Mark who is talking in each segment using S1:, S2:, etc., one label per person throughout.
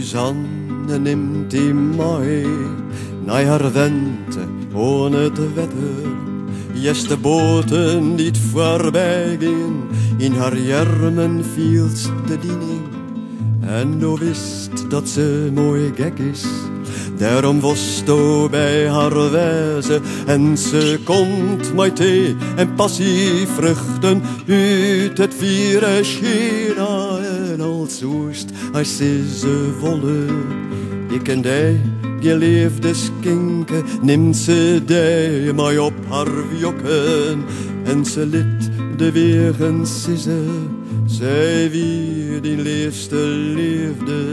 S1: Suzanne nimmt die Mai, naar haar wente, ohne het wetter. Jes de boten niet voorbij gingen, in haar jermen viel de diening. En do wist dat ze mooi gek is, daarom was do bij haar wijze. En ze komt met thee en passievruchten uit het vieren China. En als zoest als ze volle, ik en die geleefde skinken, neemt ze die mij op haar jokken. En ze liet de wegen sissen, zij wie die liefste leefde.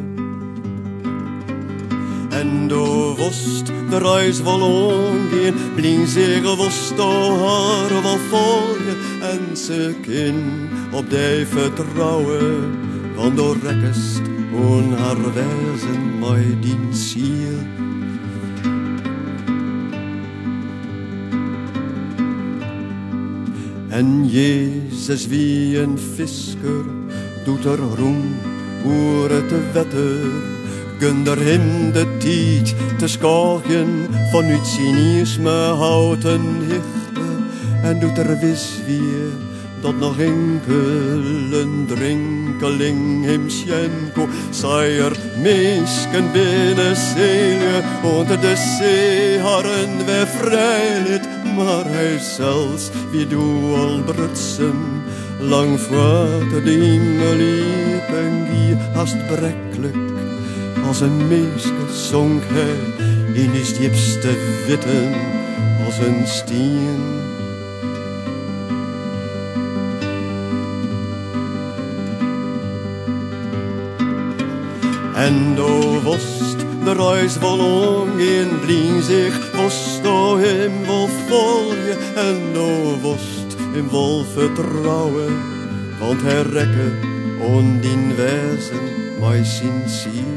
S1: En do wost de reis wel omgaan, blien zich wost do haar wel volgen. En ze kin op die vertrouwen, want do rekkest on haar wezen mij dien ziel. En Jezus wie een fisker doet er roem oer het wetter. Gunder hem de tijd te schaaien vanuit cynisme houten hichte. En doet er wis weer dat nog enkel een drinkeling hem schenko. Zij er meesken binnen zeelje onder de zeeharen weer vrijheid. Maar hij zelfs wie doe al brutsen, lang voor de hemel liepen gie haast brekkelijk. Als een meeske zonk hij in his diepste witten als een steen. En do wost de reis vol omgaan, blien zich wost do hem wil volgen. En do wost hem wil vertrouwen, want hij rekke on dien wezen mij sincere.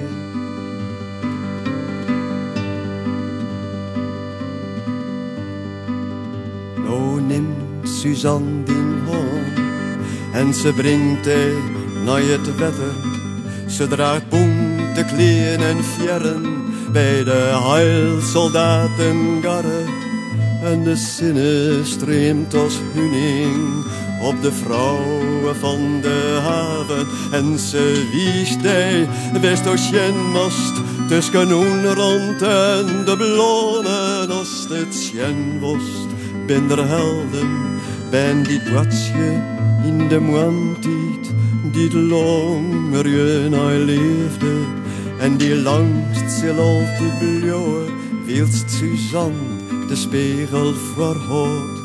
S1: Nou neemt Suzanne dien hand en ze brengt hij naar het wetter. Ze draagt bonte kleren en fjeren bij de heilsoldatengarre. En de zinne streamt als huning op de vrouwen van de haven. En ze wiest hij West-Oceanmast tussen Oenrand en de blonnen. Als het Sjenwost ben der helden, ben die dwatsje in de moantiet. Die langer je hij leefde en die langst zal altijd blauwe, wilst Suzanne de spiegel voorhoudt.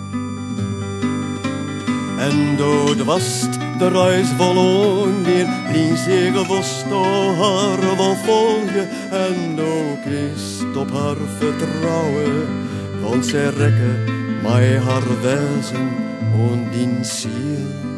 S1: En dood was de reis vol onweer, blien zich was door haar wel volgen. En ook is op haar vertrouwen, want zij rekken mij haar wezen en dien ziel.